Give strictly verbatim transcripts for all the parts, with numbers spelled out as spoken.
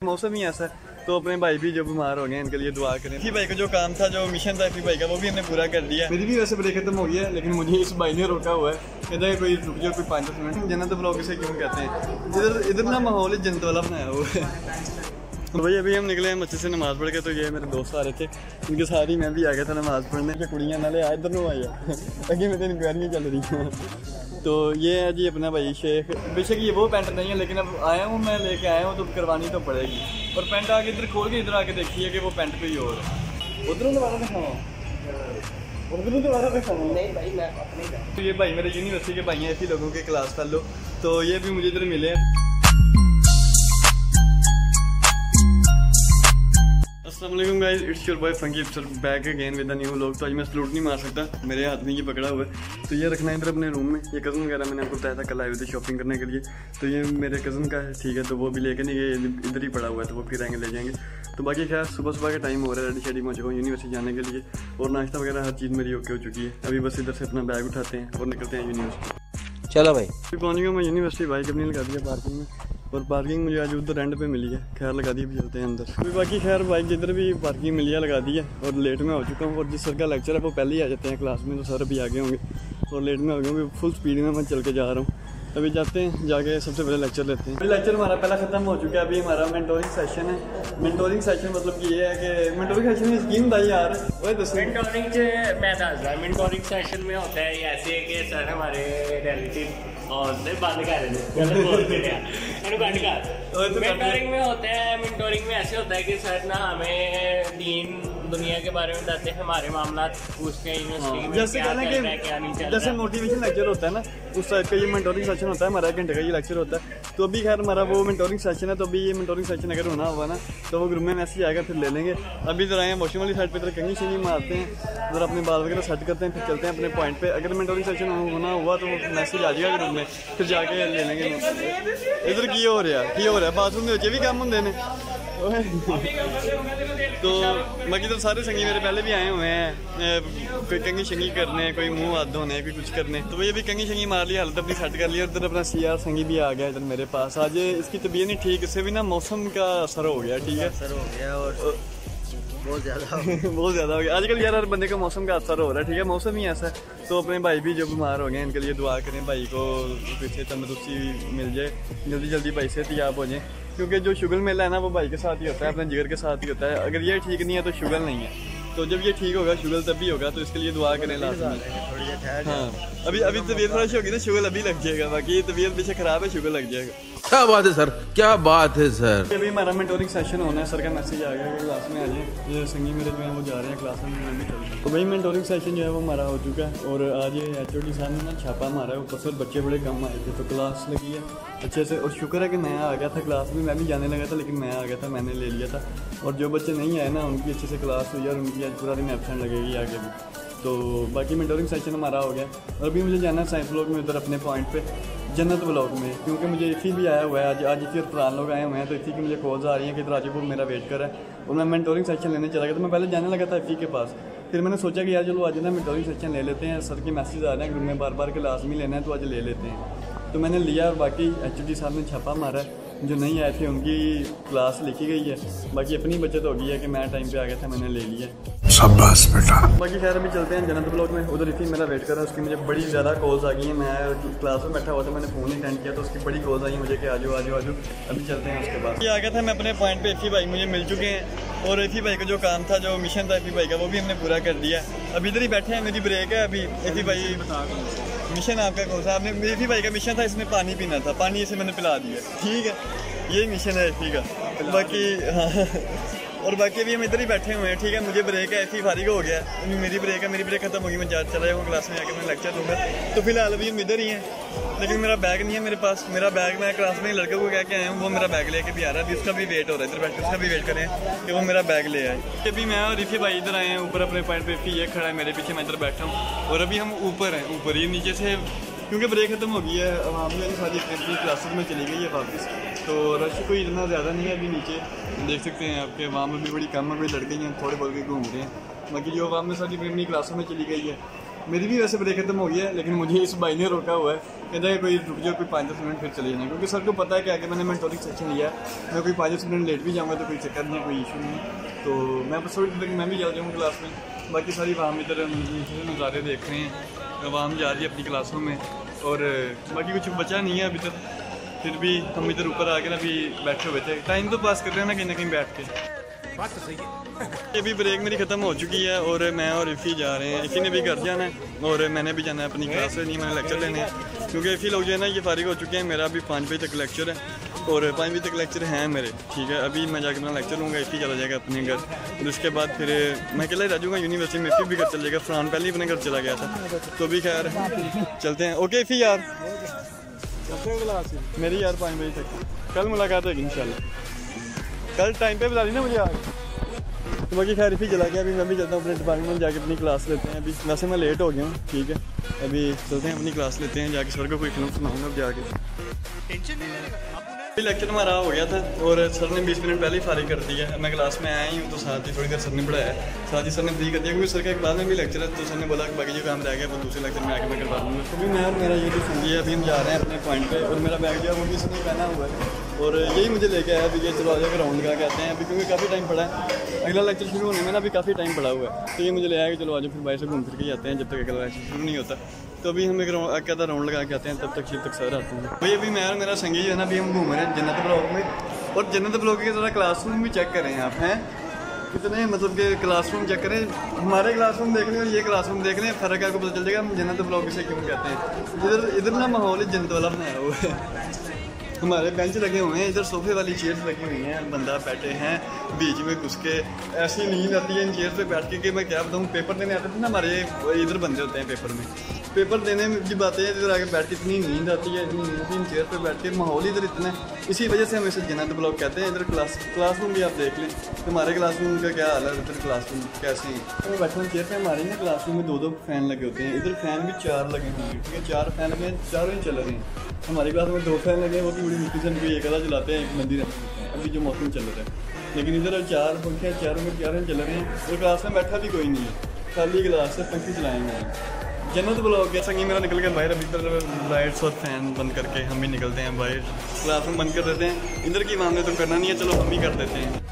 मौसम ही ऐसा है तो अपने भाई भी जो बीमार हो गए इनके लिए दुआ करें। इसी भाई का जो काम था, जो मिशन था इसी भाई का, वो भी हमने पूरा कर दिया। मेरी भी वैसे ब्रेक खत्म हो गई है, लेकिन मुझे इस भाई ने रोका हुआ है, कहता है कोई रुक जाओ कोई पाँच दस मिनट। जन्नत ब्लॉग इसे क्यों कहते हैं, इधर इधर ना माहौल जन्नत वाला बनाया हुआ है। तो भाई अभी हम निकले हैं मस्जिद से नमाज़ पढ़ के, तो ये मेरे दोस्त आ रहे थे, उनके साथ ही मैं भी आ गया था नमाज़ पढ़ने के। कुड़ियाँ नाले आए इधर नो आई अगे में तो इंक्वायरियाँ चल रही हैं। तो ये है जी अपना भाई शेख। बेशक ये वो पैंट नहीं है, लेकिन अब आया हूँ मैं लेके आया हूँ तो करवानी तो पड़ेगी। और पैंट आके इधर खोल के इधर आके देखिए कि वो पैंट पे ही और उधर दोबारा दिखाओ, उधर दोबारा दिखाओ। नहीं भाई मैं अपने। तो ये भाई मेरे यूनिवर्सिटी के भाई हैं, ऐसे लोगों के क्लास कर लो। तो ये भी मुझे इधर मिले हैं। अस्सलाम वालेकुम guys, it's your boy funky sir back again with a new vlog. तो आज मैं सलूट नहीं मार सकता, मेरे हाथ में ये पकड़ा हुआ है, तो ये रखना है इधर अपने रूम में। ये कज़न वगैरह मैंने आपको बताया था कल आए हुए थे शॉपिंग करने के लिए, तो ये मेरे कज़न का है, ठीक है। तो वो भी लेके नहीं गए, इधर ही पड़ा हुआ है, तो वो फिर आएंगे ले जाएंगे। तो बाकी खैर सुबह सुबह का टाइम हो रहा है, रेडी शेडी हो चुका हूँ यूनिवर्सिटी जाने के लिए, और नाश्ता वगैरह हर चीज़ मेरी ओके हो चुकी है। अभी बस इधर से अपना बैग उठाते हैं और निकलते हैं यूनिवर्सिटी। चलो भाई फिर पहुँच गया मैं यूनिवर्सिटी। बाइक अपनी लगा दिया पार्किंग में, और पार्किंग मुझे आज उधर रेंट पे मिली है, खैर लगा दी। भी चलते हैं अंदर। अभी बाकी खैर बाइक जिधर भी पार्किंग मिली है लगा दी है, और लेट में हो चुका हूँ। और जिस सर का लेक्चर है वो पहले ही आ जाते हैं क्लास में, तो सर अभी आगे होंगे और लेट में हो गए होंगे। फुल स्पीड में मैं चल के जा रहा हूँ। अभी जाते हैं, जाके सबसे पहले लेक्चर लेते हैं। लेक्चर हमारा पहला खत्म हो चुका है। अभी हमारा मेंटोरिंग सेशन है। मेंटोरिंग सेशन मतलब कि ये है कि मेंटोरिंग सेशन की स्कीम था यार, वही दस मेंटोरिंग मैं दस रहा मेंटोरिंग सेशन में होता है ऐसे है कि सर हमारे रिलेटिव और बंद कर मेंटोरिंग में होता है। मेंटोरिंग में ऐसे होता है कि सर ना हमें दीन दुनिया के बारे में बताते हैं, हमारे मामला पूछते हैं यूनिवर्सिटी में जैसे कहना कि जैसे मोटिवेशन लेक्चर होता है ना, उस टाइप का ये मेंटोरिंग सेशन होता है हमारा। एक घंटे का ये लेक्चर होता है। तो अभी खैर हमारा वो मेंटोरिंग सेशन है, तो अभी ये मेंटोरिंग सेशन अगर होना होगा ना तो वो ग्रुप में मैसेज आएगा, फिर ले लेंगे। अभी इधर आए वॉशिंग वाली साइड पे, इधर कंघी शंगी मारते हैं, उधर अपने बाल वगैरह सेट करते हैं, फिर चलते हैं अपने पॉइंट पे। अगर मेंटोरिंग सेशन होना हुआ तो मैसेज आ जाएगा ग्रुप में, फिर जाके ले लेंगे। इधर की हो रहा है की हो रहा है बाथरूम के भी काम होंगे ने। तो बाकी तो सारे संगी मेरे पहले भी आए हुए हैं, कोई कंगी शंगी करने, कोई मुंह हाथ धोने, कोई कुछ करने। तो ये भी कंगी शंगी मार ली, हालत अपनी सेट कर लिया। इधर अपना सी आर संगी भी आ गया इधर मेरे पास। आज इसकी तबीयत नहीं ठीक, इससे भी ना मौसम का असर हो गया, ठीक है असर हो गया और बहुत ज़्यादा बहुत ज़्यादा हो गया आजकल यार। हर बंदे का मौसम का असर हो रहा है, ठीक है मौसम ही ऐसा है। तो अपने भाई भी जो बीमार हो गए इनके लिए दुआ करें, भाई को पीछे तंदुरुस्ती मिल जाए, जल्दी जल्दी भाई से तैयार हो जाए। क्योंकि जो शुगर मेला है ना वो भाई के साथ ही होता है, अपने जिगर के साथ ही होता है। अगर ये ठीक नहीं है तो शुगर नहीं है, तो जब ये ठीक होगा शुगर तभी होगा। तो इसके लिए दुआ करें लास्ट। हाँ अभी अभी तबीयत फ्रेश होगी ना, शुगर अभी लग जाएगा, बाकी तबीयत पीछे खराब है, शुगर लग जाएगा। क्या बात है सर, क्या बात है सर। अभी हमारा मेंटोरिंग सेशन होना है, सर का मैसेज आ गया कि क्लास में आ जाए। ये संगी मेरे जो है वो जा रहे हैं क्लास में, मैं भी चल रहा हूँ। तो भाई मेंटोरिंग सेशन जो है वो हमारा हो चुका है, और आज ये एच ओ डी साहब ने ना छापा मारा है। ऊपर से बच्चे बड़े कम आए थे, तो क्लास लगी है अच्छे से। और शुक्र है कि मैं आ गया था क्लास में, मैं भी जाने लगा था लेकिन मैं आ गया था, मैंने ले लिया था। और जो बच्चे नहीं आए ना उनकी अच्छे से क्लास हुई और उनकी आज पूरा दिन एब्सेंट लगेगी आगे भी। तो बाकी मेंटोरिंग सेशन हमारा हो गया। और अभी मुझे जाना है साइंस ब्लॉक में, उधर अपने पॉइंट पे जन्नत ब्लॉक में, क्योंकि मुझे इसी भी आया हुआ है आज आज इसी और फरान लोग आए हुए हैं। तो इसी की मुझे कॉल्स आ रही हैं कि राजीपुर मेरा वेट कर रहा है, और मैं मेंटोरिंग सेशन लेने चला गया। तो मैं पहले जाने लगा था इसी के पास, फिर मैंने सोचा कि यार चलो आज ना मेंटोरिंग सेशन ले लेते हैं। सर के मैसेज आ रहे हैं ग्रुप में बार बार के लाजमी लेना है, तो आज ले लेते हैं। तो मैंने लिया, और बाकी एच ओ डी साहब ने छापा मारा है। जो नहीं आए थे उनकी क्लास लिखी गई है, बाकी अपनी बचत हो गई है कि मैं टाइम पे आ गया था, मैंने ले लिया। शाबाश बेटा। बाकी खैर अभी चलते हैं जन्नत ब्लॉक में, उधर इसी मेरा वेट कर रहा है। उसकी मुझे बड़ी ज़्यादा कॉल्स आ गई हैं। मैं क्लास में बैठा हुआ था, मैंने फ़ोन ही अटेंड किया, तो उसकी बड़ी कॉल्स आई मुझे कि आ जाओ आ जाओ आ जाओ। अभी चलते हैं उसके बाद। ये आ गया था मैं अपने पॉइंट पे, इसी भाई मुझे मिल चुके हैं, और इसी भाई का जो काम था, जो मिशन था इसी भाई का, वो भी हमने पूरा कर दिया। अभी इधर ही बैठे हैं, मेरी ब्रेक है अभी। इसी भाई मिशन आपका कौन सा? आपने मेरी भाई का मिशन था, इसमें पानी पीना था, पानी इसे मैंने पिला दिया, ठीक है ये मिशन है इसी का। बाकी हाँ और बाकी अभी हम इधर ही बैठे हुए हैं, ठीक है। मुझे ब्रेक है, ऐसी फारिग हो गया, मेरी ब्रेक है, मेरी ब्रेक खत्म होगी, मैं जा चला जाऊँगा क्लास में आके मैं लेक्चर दूँगा। तो फिलहाल अभी हम इधर ही हैं, लेकिन मेरा बैग नहीं है मेरे पास। मेरा बैग मैं क्लास में लड़के को कह के आया हूँ, वो मेरा बैग लेके भी आ रहा है। अभी उसका भी वेट हो रहा है, इधर बैठ उसका भी वेट करें कि वो मेरा बैग ले आए। अभी मैं और रिफी भाई इधर आए हैं ऊपर अपने पॉइंट पे, ये खड़ा है मेरे पीछे, मैं इधर बैठा हूँ। और अभी हम ऊपर हैं, ऊपर ही नीचे से क्योंकि ब्रेक खत्म हो गई है, आवाम वाली सारी अपनी क्लासेस में चली गई है वापस। तो रश कोई इतना ज़्यादा नहीं है अभी नीचे, देख सकते हैं आपके आवाम में भी बड़ी कम है, कोई लड़के हैं थोड़े बहुत भी घूम रहे हैं। बाकी जो आवाम में सारी अपनी क्लासों में चली गई है, मेरी भी वैसे ब्रेक खत्म हो गई है, लेकिन मुझे इस भाई ने रोका हुआ है, कहता है कोई रुक जाओ, कोई पाँच दस मिनट फिर चले जाना, क्योंकि सर को पता है कि आगे मैंने मेंटोरिंग सेक्शन लिया है, मैं कोई पाँच दस मिनट लेट भी जाऊँगा तो कोई चक्कर नहीं है, कोई इशू नहीं है। तो मैं बस थोड़ी देर मैं भी जा जाऊँगा क्लास में, बाकी सारी वहाँ इधर नज़ारे देख रहे हैं, आवाम जा रही है अपनी क्लासों में, और बाकी कुछ बचा नहीं है अभी तक, फिर भी हम इधर ऊपर आके ना अभी बैठे हुए थे, टाइम तो पास कर रहे हैं ना कहीं ना कहीं बैठ के। बात तो सही है। अभी ब्रेक मेरी ख़त्म हो चुकी है और मैं और इफ़ी जा रहे हैं, इफ़ी ने भी घर जाना है और मैंने भी जाना है अपनी क्लास से, नहीं मैंने लेक्चर लेने हैं, क्योंकि इफ़ी लोग जो है ना ये फारिग हो चुके हैं, मेरा अभी पाँच बजे तक लेक्चर है और पाँच बजे तक लेक्चर हैं मेरे, ठीक है। अभी मैं जाकर अपना लेक्चर लूँगा, इफ़ी चला जाएगा अपने घर, और उसके बाद फिर मैं अकेला ही रह जाऊँगा यूनिवर्सिटी में, इफ़ी भी घर चल जाएगा, फरहान पहले ही अपने घर चला गया था, तो भी खैर चलते हैं। ओके इफ़ी यार, मेरी यार पाँच बजे तक, कल मुलाकात होगी इंशाल्लाह, कल टाइम पे बुला ली ना मुझे आज। तो बाकी खैर ही चला गया, अभी मैं भी चलता हूँ अपने डिपार्टमेंट में जाके अपनी क्लास लेते हैं। अभी वैसे मैं लेट हो गया हूँ, ठीक है, अभी चलते हैं अपनी क्लास लेते हैं, जाके सर को कोई फिल्म सुनाऊंगा अब जाके। टेंशन नहीं लेने का, अभी लेक्चर हमारा हो गया था और सर ने बीस मिनट पहले ही फारिग कर दिया। मैं क्लास में आया ही हूँ तो साथ ही थोड़ी देर सर ने पढ़ाया, साथ ही सर ने फ्री कर दिया, क्योंकि सर के बाद में भी लेक्चर है, तो सर ने बोला कि बाकी जो काम रह गया वो दूसरे लेक्चर में आके मैं करवा दूँगा। तो भी मैं और मेरा ये जो समझिए अभी हम जा रहे हैं अपने पॉइंट पे, और मेरा बैग जो है वो भी इसने पहना हुआ है और यही मुझे लेके आया अभी, ये चलो आ जाकर राउंड लगा के आते हैं अभी, क्योंकि काफ़ी टाइम पड़ा है, अगला लेक्चर शुरू होने में ना अभी काफ़ी टाइम पड़ा हुआ है, तो ये मुझे ले आया कि चलो आज फिर बाहर से घूम फिर के जाते हैं जब तक अगला लेक्चर शुरू नहीं होता। तो अभी हम एक कहता राउंड लगा के आते हैं, तब तक शिव तक सर आते हैं। भाई अभी मैं और मेरा संगी जो है ना अभी हम घूम रहे हैं जन्नत ब्लॉक में, और जन्नत ब्लॉक के ज़रा क्लासरूम भी चेक करें आप, हैं कितने मतलब कि क्लासरूम चेक करें, हमारे क्लासरूम देख लें और ये क्लासरूम देख लें, फ़र्क आपको पता चल जाएगा हम जन्नत ब्लॉक से क्यों कहते हैं। इधर इधर ना माहौल ही जन्नत वाला बनाया हुआ है, हमारे बेंच लगे हुए हैं, इधर सोफे वाली चेयर्स लगी हुई हैं, बंदा बैठे हैं बीच में घुस के, ऐसी नींद आती है इन चेयर्स पे बैठ के कि मैं क्या बताऊँ। पेपर देने आते थे ना हमारे इधर बंदे होते हैं पेपर में, पेपर देने की बातें हैं, इधर आके बैठ के इतनी नींद आती है, इतनी नींद आती है इन चेयर पे बैठ के, माहौल इधर इतना, इसी वजह से हम इसे जन्नत ब्लॉक कहते हैं। इधर क्लास क्लासरूम भी आप देख लें, हमारे क्लासरूम का क्या हाल है, इधर क्लासरूम कैसे हैं। तो बैठे चेयर पे हमारे ना क्लासरूम में दो दो फैन लगे होते हैं, इधर फैन भी चार लगे हुए हैं, ठीक है, चार फैन लगे हैं, चारों ही चल रहे हैं। हमारी क्लास में दो फैन लगे हैं, वो भी बड़ी मुश्किल से उनको एक आधा चलाते हैं, एक मंदिर रहते हैं अभी जो मौसम चल रहा है, लेकिन इधर चार पंखे चारों में चारों चल रहे हैं, और क्लास में बैठा भी कोई नहीं है, खाली क्लास से पंखे चलाएंगे। जन्नत ब्लॉक के संगी मेरा निकल गया बाहर, अभी तक लाइट्स और फैन बंद करके हम भी निकलते हैं बाहर, क्लास में बंद कर देते हैं, इधर की मामले तो करना नहीं है, चलो हम ही कर देते हैं।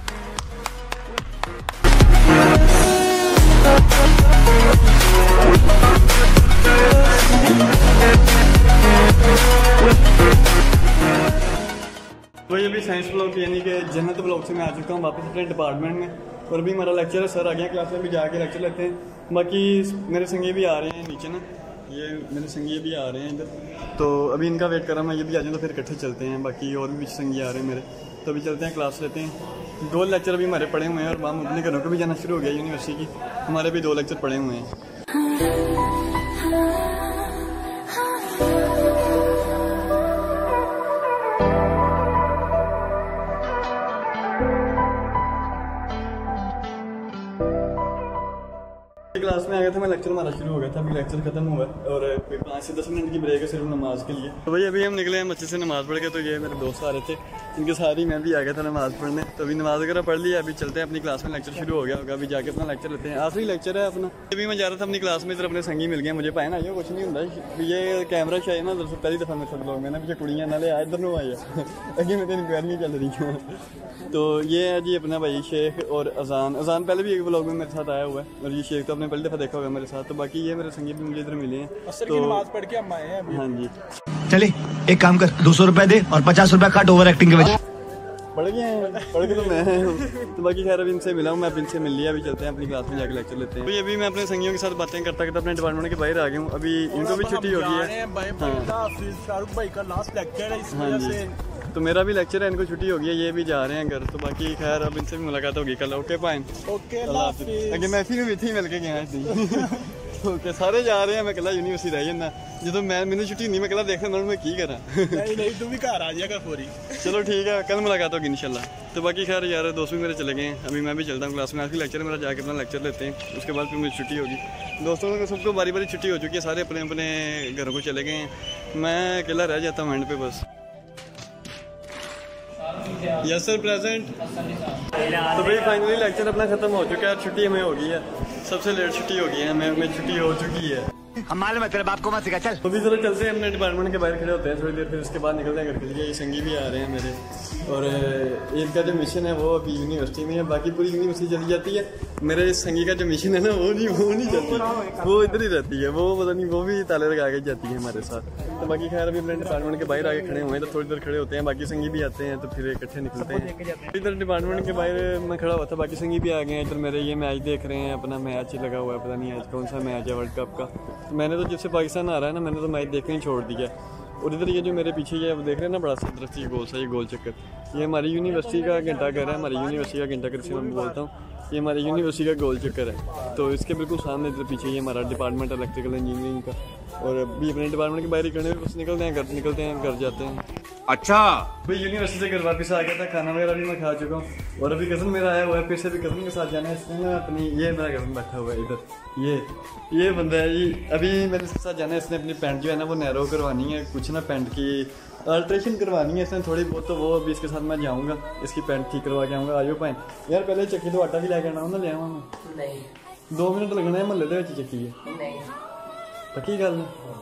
तो ये भी साइंस ब्लॉक यानी कि जन्नत ब्लॉक से मैं आ चुका हूँ वापस अपने डिपार्टमेंट में, और भी हमारा लेक्चर है, सर आ गया क्लास में भी जाके लेक्चर लेते हैं। बाकी मेरे संगी भी आ रहे हैं नीचे ना, ये मेरे संगी भी आ रहे हैं इधर, तो अभी इनका वेट कर रहा हूँ, मैं ये भी आ जाऊँ तो फिर इकट्ठे चलते हैं। बाकी और भी संगी आ रहे हैं मेरे, तो अभी चलते हैं क्लास लेते हैं। दो लेक्चर अभी हमारे पड़े हुए हैं और हम अपने घरों को भी जाना शुरू हो गया यूनिवर्सिटी की, हमारे भी दो लेक्चर पड़े हुए हैं। क्लास में आ गया था मैं, लेक्चर हमारा शुरू हो गया था, अभी लेक्चर खत्म हुआ और पाँच से दस मिनट की ब्रेक है सिर्फ नमाज के लिए। तो भाई अभी हम निकले हैं मस्जिद से नमाज पढ़ के, तो ये मेरे दोस्त आ रहे थे, इनके साथ ही मैं भी आ गया था नमाज पढ़ने, तो अभी नमाज वगैरह पढ़ लिया, अभी चलते हैं अपनी क्लास में, लेक्चर शुरू हो गया होगा, अभी जाके अपना लेक्चर लेते हैं, आखिरी लेक्चर है अपना। अभी मैं जा रहा था अपनी क्लास में, इधर अपने संगी मिल गया मुझे, पाए ना ये कुछ नहीं होता, ये कैमरा शायद ना दरअसल पहली दफ़ा मेरे साथ लोग मैंने पीछे कुड़ियाँ नाले आए इधर नो आई है अगे मैं तो इंक्वायरी चल रही हूँ। तो ये है जी अपना भाई शेख और अजान, अजान पहले भी एक ब्लॉग में मेरे साथ आया हुआ है, और ये शेख तो आपने पहली दफ़ा देखा होगा मेरे साथ। तो बाकी ये मेरे संगीत भी मुझे इधर मिले हैं, तो नमाज पढ़ के हम आए हैं अभी। हाँ जी, चले एक काम कर, दो सौ रुपए दे और पचास रुपए काट ओवर एक्टिंग के वजह। पढ़ गए हैं, पढ़ के तो मैं हूँ। तो बाकी खैर अभी इनसे मिला हूँ मैं, इनसे मिल लिया, अभी चलते हैं अपनी क्लास में जाके लेक्चर लेते हैं। अभी अभी मैं अपने संगियों के साथ बातें करता करता अपने डिपार्टमेंट के बाहर आ गया हूँ, अभी इनको भी छुट्टी हो गई है। शाहरुख भाई का लास्ट लेक्चर है इस वजह से, तो मेरा भी लेक्चर है, इनको छुट्टी हो गई है, ये भी जा रहे हैं घर। तो बाकी खैर अब इनसे भी मुलाकात होगी कल। ओके फाइन, ओके अगे मैं फिर भी थी मिल के गया ओके सारे जा रहे हैं, मैं कला यूनिवर्सिटी रह जाना, जो मैं मैंने छुट्टी नहीं, मैं कला देखना मैं की करा नहीं नहीं तू भी घर आ जाएगा पूरी। चलो ठीक है, कल मुलाकात होगी इंशाल्लाह। तो बाकी खैर यार दोस्त भी मेरे चले गए हैं, अभी मैं भी चलता हूँ क्लास में, आखिरी लेक्चर मेरा जाके अपना लेक्चर लेते हैं, उसके बाद फिर मुझे छुट्टी होगी। दोस्तों को सबको बारी बारी छुट्टी हो चुकी है, सारे अपने अपने घरों को चले गए हैं, मैं अकेला रह जाता हूँ एंड पे बस। Yes sir present. तो भाई फाइनली लेक्चर अपना ख़त्म हो चुका है, छुट्टी हमें हो गई है, सबसे लेट छुट्टी हो गई है, हमें हमें छुट्टी हो चुकी है। हम मालूम है तेरे बाप को मत सिखा चल। तो भी जरा चलते हैं अपने डिपार्टमेंट के बाहर खड़े होते हैं थोड़ी देर, फिर उसके बाद निकलते हैं घर के लिए। ये संगी भी आ रहे हैं मेरे, और इनका जो मिशन है वो अभी यूनिवर्सिटी में है, बाकी पूरी यूनिवर्सिटी चली जाती है। मेरे संगी का जो मिशन है ना वो नहीं वो नहीं चलती, वो इधर ही रहती है, वो पता नहीं वो भी ताले लगा के जाती है हमारे साथ। तो बाकी खैर अभी अपने डिपार्टमेंट के बाहर आके खड़े हुए हैं, तो थोड़ी देर खड़े होते हैं, बाकी संगी भी आते हैं तो फिर इकट्ठे निकलते हैं। इधर डिपार्टमेंट के बाहर मैं खड़ा हुआ था, बाकी संगी भी आ गए हैं। इधर मेरे ये मैच देख रहे हैं, अपना मैच लगा हुआ है, पता नहीं आज कौन सा मैच है वर्ल्ड कप का। तो मैंने तो जब से पाकिस्तान आ रहा है ना, मैंने तो मैच देखना ही छोड़ दिया। और इधर ये जो मेरे पीछे ये देख रहे हैं ना बड़ा सा दरख्त, ये गोल सा ये गोल चक्कर, ये हमारी यूनिवर्सिटी का घंटा घर है, हमारी यूनिवर्सिटी का घंटा घर से मैं बोलता हूँ, ये हमारी यूनिवर्सिटी का गोल चक्कर है। तो इसके बिल्कुल सामने इधर पीछे ये हमारा डिपार्टमेंट इलेक्ट्रिकल इंजीनियरिंग का। और अभी अपने डिपार्टमेंट के बाहर ही करने बस निकलते हैं घर निकलते हैं घर जाते हैं। अच्छा भाई यूनिवर्सिटी से घर वापस आ गया था, खाना वगैरह भी मैं खा चुका हूँ। और अभी कज़न मेरा आया हुआ है, फिर से भी कज़न के साथ जाना है। इसमें ना अपनी ये मेरा कज़न बैठा हुआ है इधर, ये ये बंदा है जी, अभी मेरे साथ जाना है। इसने अपनी पैंट जो है ना वो नैरो करवानी है, कुछ ना पैंट की अल्ट्रेशन करवानी है इसने थोड़ी बहुत, तो वो अभी इसके साथ मैं जाऊँगा, इसकी पैंट ठीक करवा के आऊँगा। आयो पाइन यार पहले चक्की तो आटा भी लेके आना ना, ले आवा नहीं दो मिनट लगना है महल्ले ਦੇ ਵਿੱਚ चक्की है नहीं पक्की गल है।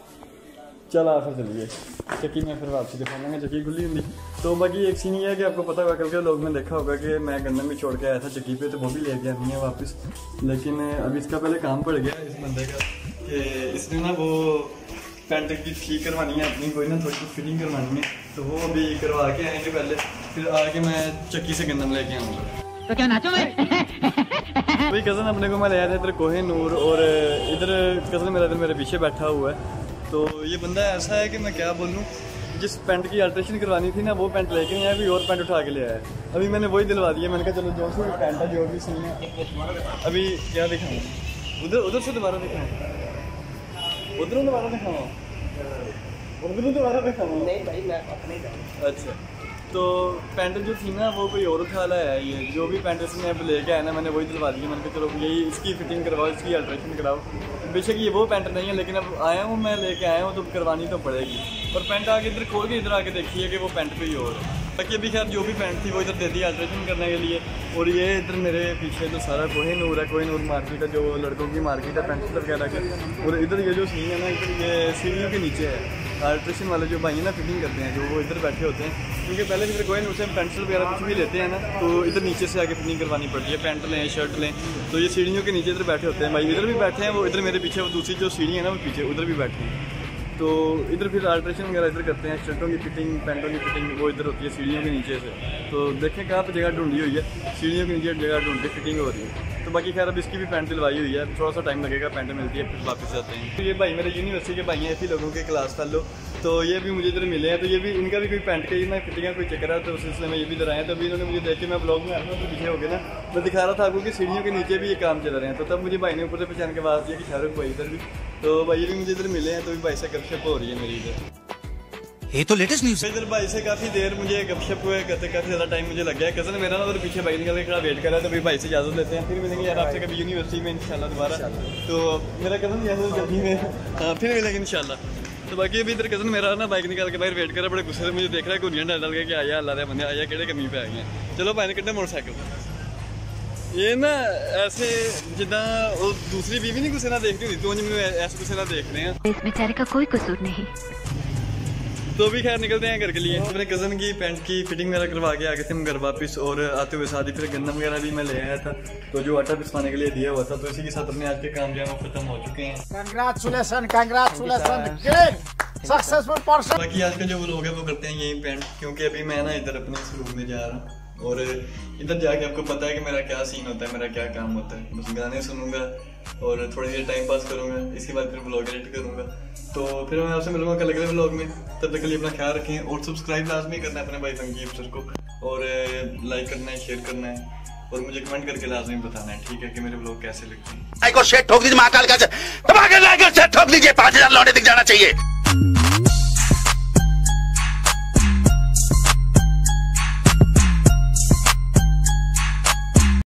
चल आ फिर चलिए चक्की में फिर वापसी दिखा लेंगे, चक्की खुली होंगी। तो बाकी एक सीन ये है कि आपको पता होगा, कल के लोग में देखा होगा कि मैं गंदम भी छोड़ के आया था चक्की पे, तो वो भी ले गया नहीं है वापस। लेकिन अभी इसका पहले काम पड़ गया इस बंदे का कि इसने ना वो पैंट की ठीक करवानी है अपनी, कोई ना थोड़ी सी फिटिंग करवानी है, तो वो अभी करवा के आएंगे पहले, फिर आके मैं चक्की से गंदम लेके आऊँगा। तो क्या नाचो मैं भाई कज़न अपने को मैं ले आया था इधर कोहिनूर, और इधर कज़न मेरा इधर मेरे पीछे बैठा हुआ है। तो ये बंदा ऐसा है कि मैं क्या बोलूँ, जिस पैंट की अल्ट्रेशन करवानी थी ना वो पैंट लेके नहीं आया, अभी और पैंट उठा के ले आया। अभी मैंने वही दिलवा दिया, मैंने कहा चलो जो सी पैंट है जो भी सही है। अभी क्या दिखाऊँ, उधर उधर से दोबारा दिखाऊँ, उधर दोबारा दिखाऊँ, उधर दोबारा दिखाऊँ। नहीं भाई मैं अपने जाऊँ। अच्छा तो पैंट जो थी ना वो कोई और उठा लाया है, ये जो भी पैंट इसने अब लेके आया ना मैंने वही दिलवा दी। मैंने कहा चलो यही इसकी फिटिंग करवाओ, इसकी अल्ट्रेशन कराओ। बेशक ये वो पैंट नहीं है, लेकिन अब आया हूँ मैं लेके आया हूँ तो करवानी तो पड़ेगी। और पैंट आके इधर खोल के इधर आके देखिए कि वो पैंट कोई और है। बाकी अभी खैर जो भी पैंट थी वो इधर दे दी अल्ट्रेशन करने के लिए। और ये इधर मेरे पीछे जो सारा कोहिनूर है, कोहिनूर मार्केट है जो लड़कों की मार्केट है पेंसिल वगैरह की। और इधर ये जो सीन है ना, इधर ये सीढ़ियों के नीचे है, अल्ट्रेशन वाले जो भाई ना फिटिंग करते हैं जो वो इधर बैठे होते हैं, क्योंकि पहले फिर कोहिनूर से पेंसिल वगैरह कुछ भी लेते हैं ना तो इधर नीचे से आके फिटिंग करवानी पड़ती है, पैंट लें शर्ट लें। तो ये सीढ़ियों के नीचे इधर बैठे होते हैं भाई, इधर भी बैठे हैं वो, इधर मेरे पीछे वो दूसरी जो सीढ़ी है ना वो पीछे उधर भी बैठे हैं। तो इधर फिर अल्ट्रेशन वगैरह इधर करते हैं, शर्टों की फिटिंग पैंटों की फिटिंग वो इधर होती है सीढ़ियों के नीचे से। तो देखें कहाँ पर जगह ढूंढी हुई है, सीढ़ियों के नीचे जगह ढूंढ के फिटिंग हो रही है। तो बाकी खैर अब इसकी भी पैंट दिलवाई हुई है, थोड़ा सा टाइम लगेगा, पैंट मिलती है फिर वापस जाते हैं। तो ये भाई मेरे यूनिवर्सिटी के भाई हैं, ऐसे लोगों के क्लास कर लो, तो ये भी मुझे इधर मिले हैं। तो ये भी इनका भी कोई पैंट का ही ना फिटिंग का कोई चक्कर है, तो उस सिलसिले में ये भी इधर आए। तो अभी इन्होंने मुझे देख के मैं ब्लॉग में आया था तो पीछे हो गया ना, मैं दिखा रहा था आपको कि सीढ़ियों के नीचे भी ये काम चल रहे हैं। तो तब मुझे भाई ने ऊपर से पहचान के आवाज़ दिया कि शाहरुख भाई इधर भी, तो भाई भी मुझे इधर मिले हैं। तो भी भाई से गपशप हो रही है मेरी इधर। ये तो लेटेस्ट न्यूज़ है। इधर भाई से काफ़ी देर मुझे गपशप हुए करते काफ़ी ज़्यादा टाइम मुझे लग गया है। कज़न मेरा ना उधर पीछे भाई निकल के खड़ा वेट कर रहा है, तो भाई भाई से इजाज़त लेते हैं, फिर मिलेंगे यार आपसे कभी यूनिवर्सिटी में इंशाल्लाह दोबारा। तो मेरा कज़न इजाज़त जल्दी में, हाँ फिर मिलेंगे इंशाल्लाह। तो बाकी अभी इधर कज़न मेरा ना बाइक निकाल के बाहर वेट कर रहा है, बड़े गुस्से से मुझे देख रहा है, घुरियाँ डाल डाल के आया अल्लाह रे बंदे आया केड़े कमी पे आ गए। चलो भाई ने कितने मोटरसाइकिल ये ना ऐसे जिदा वो दूसरी बीवी नहीं गुस्से ना देखती होती, तो मैंने ऐसे गुस्से ना देख रहे हैं। इस बेचारे का कोई कसूर नहीं। तो भी खैर निकलते हैं घर के लिए। अपने कज़न की पैंट की फिटिंग वगैरह करवा के आ गए थे हम घर वापस, और आते हुए साथ ही फिर गंदम वगैरह भी मैं ले आया था, तो जो आटा पिसवाने के लिए दिया हुआ था। तो इसी के साथ अपने आज के काम जो है वो खत्म हो चुके हैं। Congratulation congratulation great successful person. बाकी आज का जो व्लॉग है वो करते हैं यही पेंट, क्योंकि अभी मैं ना इधर अपने इस रूम में जा रहा हूँ, और इधर जाके आपको पता है कि मेरा क्या सीन होता है, मेरा क्या काम होता है। बस गाने सुनूंगा और थोड़ी देर टाइम पास करूंगा, इसके बाद फिर व्लॉग एडिट करूंगा। तो फिर मैं आपसे मिलूंगा कल अगले व्लॉग में, तब तक के लिए अपना ख्याल रखें, और सब्सक्राइब लाजमी करना है अपने भाई फंकी अफसर को, और लाइक करना है, शेयर करना है, और मुझे कमेंट करके लाजमी बताना है, ठीक है, कि मेरे व्लॉग कैसे लगते हैं। लाइक और शेयर ठोक दीजिए, महाकाल का दबा के लाइक और शेयर ठोक दीजिए, पाँच हजार लौटे दिख जाना चाहिए।